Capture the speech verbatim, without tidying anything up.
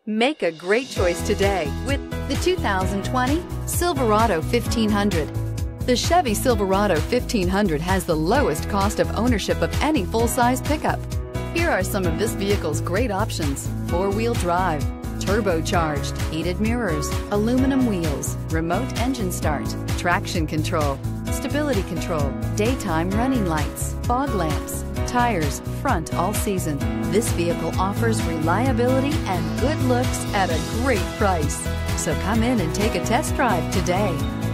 Make a great choice today with the two thousand twenty Silverado fifteen hundred. The Chevy Silverado fifteen hundred has the lowest cost of ownership of any full-size pickup. Here are some of this vehicle's great options: four-wheel drive, turbocharged, heated mirrors, aluminum wheels, remote engine start, traction control, stability control, daytime running lights, fog lamps, tires, front all season. This vehicle offers reliability and good looks at a great price. So come in and take a test drive today.